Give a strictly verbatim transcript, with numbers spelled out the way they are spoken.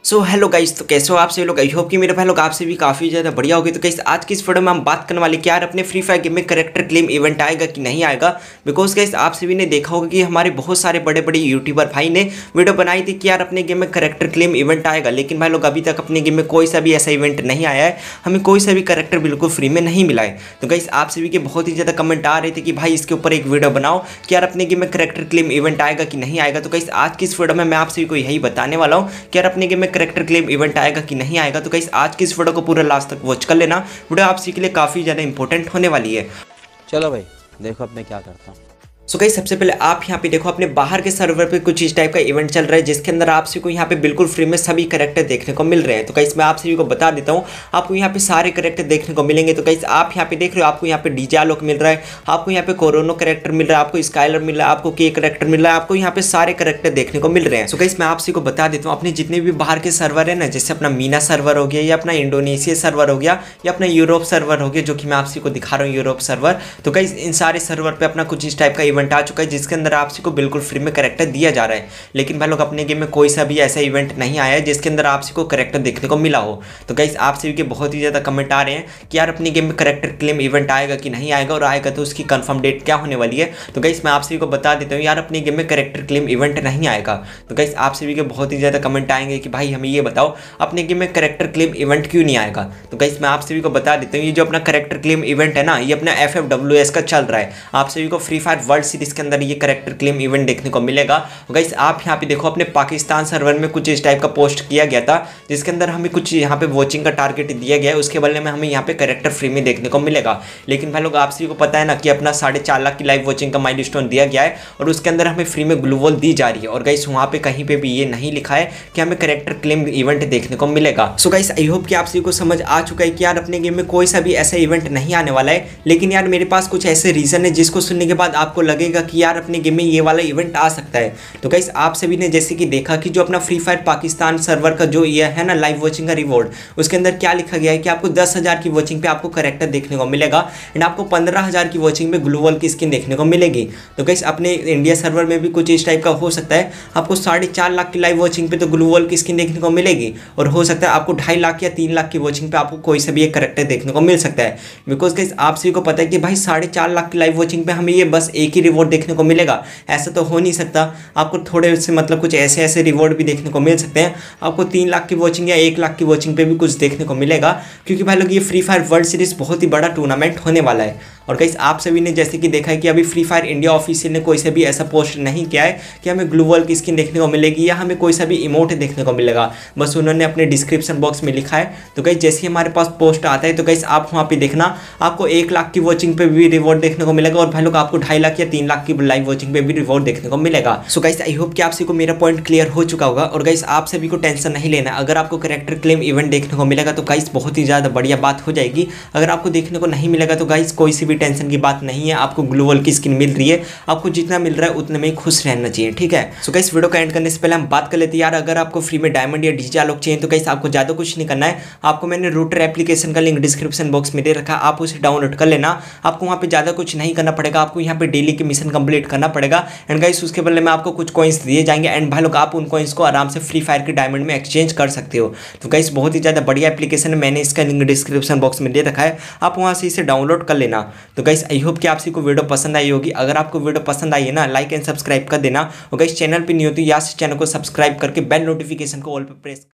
So hello guys, तो कैसे हो आप सभी लोग। आई होप कि मेरे भाई लोग आपसे भी काफ़ी ज़्यादा बढ़िया होगी। तो गाइस आज की इस वीडियो में हम बात करने वाले कि यार अपने फ्री फायर गेम में करेक्टर क्लेम इवेंट आएगा कि नहीं आएगा। बिकॉज गाइस आप सभी ने देखा होगा कि हमारे बहुत सारे बड़े बड़े यूट्यूबर भाई ने वीडियो बनाई थी कि यार अपने गेम में करेक्टर क्लेम इवेंट आएगा, लेकिन भाई लोग अभी तक अपने गेम में कोई सा भी ऐसा इवेंट नहीं आया है, हमें कोई सा भी करेक्टर बिल्कुल फ्री में नहीं मिला है। तो गाइस आप सभी के बहुत ही ज़्यादा कमेंट आ रहे थे कि भाई इसके ऊपर एक वीडियो बनाओ कि यार अपने गेम में करेक्टर क्लेम इवेंट आएगा कि नहीं आएगा। तो गाइस आज की इस वीडियो में मैं आप सभी को यही बताने वाला हूँ कि यार अपने गेम में करेक्टर क्लेम इवेंट आएगा कि नहीं आएगा। तो गाइस आज की इस वीडियो को पूरा लास्ट तक वॉच कर लेना, वीडियो आप सभी के लिए काफ़ी ज़्यादा इंपॉर्टेंट होने वाली है। चलो भाई देखो अब मैं क्या करता हूँ। सो गाइस सबसे पहले आप यहाँ पे देखो अपने बाहर के सर्वर पे कुछ इस टाइप का इवेंट चल रहा है जिसके अंदर आप सभी को यहाँ पे बिल्कुल फ्री में सभी करेक्टर देखने को मिल रहे हैं। तो गाइस मैं आप सभी को बता देता हूँ, आपको यहाँ पे सारे करेक्टर देखने को मिलेंगे। तो गाइस आप यहाँ पे देख रहे हो, आपको यहाँ पे डीजे आलोक मिल रहा है, आपको यहाँ पे कोरोनो करेक्टर मिल रहा है, आपको स्काइलर मिल रहा है, आपको के करेक्टर मिल रहा है, आपको यहाँ पे सारे करेक्टर देखने को मिल रहे हैं। सो गाइस मैं आप सभी को बता देता हूँ, अपने जितने भी बाहर के सर्वर है ना, जैसे अपना मीना सर्वर हो गया या अपना इंडोनेशिया सर्वर हो गया या अपना यूरोप सर्वर हो गया, जो कि मैं आप सभी को दिखा रहा हूँ यूरोप सर्वर। तो गाइस इन सारे सर्वर पे अपना कुछ इस टाइप का इवेंट आ चुका है जिसके अंदर आप सभी को बिल्कुल फ्री में करेक्टर दिया जा रहा है। लेकिन भाई लोग अपने गेम में कोई सा भी ऐसा इवेंट नहीं आया है जिसके अंदर आप सभी को करेक्टर देखने को मिला हो। तो गाइस आप सभी के बहुत ही ज़्यादा कमेंट आ रहे हैं कि यार अपने गेम में करेक्टर क्लेम इवेंट आएगा कि नहीं आएगा, और आएगा तो उसकी कंफर्म डेट क्या होने वाली है। तो गाइस मैं आप सभी को बता देता हूँ, यार अपने गेम में करेक्टर क्लेम इवेंट नहीं आएगा। तो गाइस आप सभी के बहुत ही ज़्यादा कमेंट आएंगे कि भाई हमें ये बताओ अपने गेम में करेक्टर क्लेम इवेंट क्यों नहीं आएगा। तो गाइस मैं आप सभी को बता देता हूँ, ये जो अपना करेक्टर क्लेम इवेंट है ना, ये अपना एफ एफ डब्ल्यू एस का चल रहा है। आप सभी को फ्री फायर वर्ल्ड सीरीज के अंदर ये करेक्टर क्लेम इवेंट देखने को मिलेगा। गाइस आप यहाँ पे देखो अपने पाकिस्तान सर्वर में कुछ इस टाइप का पोस्ट किया गया था जिसके अंदर हमें कुछ यहाँ पे वॉचिंग का टारगेट दिया गया है, उसके बदले में हमें यहाँ पे करेक्टर फ्री में देखने को मिलेगा। लेकिन भाई लोग आप सभी को पता है ना कि अपना साढ़े चार लाख की लाइव वॉचिंग का माइलस्टोन दिया गया है और उसके अंदर हमें फ्री में ग्लू वॉल दी जा रही है। और गाइस वहाँ पे कहीं पे भी ये नहीं लिखा है कि हमें करेक्टर क्लेम इवेंट देखने को मिलेगा। सो गाइस आई होप कि आप सभी को समझ आ चुका है कि यार अपने गेम में कोई सा भी ऐसा इवेंट नहीं आने वाला है। लेकिन यार मेरे पास कुछ ऐसे रीजन है जिसको सुनने के बाद आपको लगेगा कि यार अपने गेम में ये वाला इवेंट आ सकता है। तो गाइस आप सभी ने जैसे कि देखा कि जो अपना फ्री फायर पाकिस्तान सर्वर का जो ये है ना लाइव वॉचिंग का रिवॉर्ड, उसके अंदर क्या लिखा गया है कि आपको दस हज़ार की वॉचिंग पे आपको करेक्टर देखने को मिलेगा एंड आपको पंद्रह हज़ार की वॉचिंग पे ग्लू वॉल की स्किन देखने को मिलेगी। तो गाइस अपने इंडिया सर्वर में भी कुछ इस टाइप का हो सकता है, आपको साढ़े चार लाख की लाइव वॉचिंग पे तो ग्लू वॉल की स्किन देखने को मिलेगी, और हो सकता है आपको ढाई लाख या तीन लाख की वॉचिंग पे आपको कोई सा भी एक करेक्टर देखने को मिल सकता है। बिकॉज गाइस आप सभी को पता है कि भाई साढ़े चार लाख की लाइव वॉचिंग पे हमें ये बस एक ही रिवॉर्ड देखने को मिलेगा, ऐसा तो हो नहीं सकता। आपको थोड़े से मतलब कुछ ऐसे ऐसे रिवॉर्ड भी देखने को मिल सकते हैं। आपको तीन लाख की वॉचिंग या एक लाख की वॉचिंग पे भी कुछ देखने को मिलेगा, क्योंकि भाई लोग ये फ्री फायर वर्ल्ड सीरीज बहुत ही बड़ा टूर्नामेंट होने वाला है। और गाइस आप सभी ने जैसे कि देखा है कि अभी फ्री फायर इंडिया ऑफिशियल ने कोई सा भी ऐसा पोस्ट नहीं किया है कि हमें ग्लू वॉल की स्किन देखने को मिलेगी या हमें कोई सा भी इमोट देखने को मिलेगा, बस उन्होंने अपने डिस्क्रिप्शन बॉक्स में लिखा है। तो गाइस जैसे ही हमारे पास पोस्ट आता है तो गाइस आप वहाँ पे देखना, आपको एक लाख की वॉचिंग पे भी रिवॉर्ड देखने को मिलेगा, और भाई लोग आपको ढाई लाख या तीन लाख की लाइव वॉचिंग पे भी रिवॉर्ड देखने को मिलेगा। सो गाइस आई होप कि आप सभी को मेरा पॉइंट क्लियर हो चुका होगा। और गाइस आप सभी को टेंशन नहीं लेना, अगर आपको करेक्टर क्लेम इवेंट देखने को मिलेगा तो गाइस बहुत ही ज़्यादा बढ़िया बात हो जाएगी। अगर आपको देखने को नहीं मिलेगा तो गाइस कोई सी भी टेंशन की बात नहीं है, आपको ग्लू वॉल की स्किन मिल रही है, आपको जितना मिल रहा है उतने में ही खुश रहना चाहिए, ठीक है। सो गाइस वीडियो का एंड करने से पहले हम बात कर लेते हैं यार, अगर आपको फ्री में डायमंड या डीजे आलोक चाहिए तो गाइस आपको ज़्यादा कुछ नहीं करना है, आपको मैंने रूटर एप्लीकेशन का लिंक डिस्क्रिप्शन बॉक्स में दे रखा है, आप उसे डाउनलोड कर लेना। आपको वहाँ पे ज़्यादा कुछ नहीं करना पड़ेगा, आपको यहाँ पे डेली के मिशन कंप्लीट करना पड़ेगा एंड गाइस उसके बदले में आपको कुछ कॉइंस दिए जाएंगे एंड भाई लोग आप उन कॉइंस को आराम से फ्री फायर के डायमंड में एक्सचेंज कर सकते हो। तो गाइस बहुत ही ज़्यादा बढ़िया एप्लीकेशन है, मैंने इसका लिंक डिस्क्रिप्शन बॉक्स में दे रखा है, आप वहाँ से इसे डाउनलोड कर लेना। तो गाइस आई होप कि आप सभी को वीडियो पसंद आई होगी। अगर आपको वीडियो पसंद आई है ना, लाइक एंड सब्सक्राइब कर देना, और गाइस चैनल पे नहीं होती या चैनल को सब्सक्राइब करके बेल नोटिफिकेशन को ऑल पे प्रेस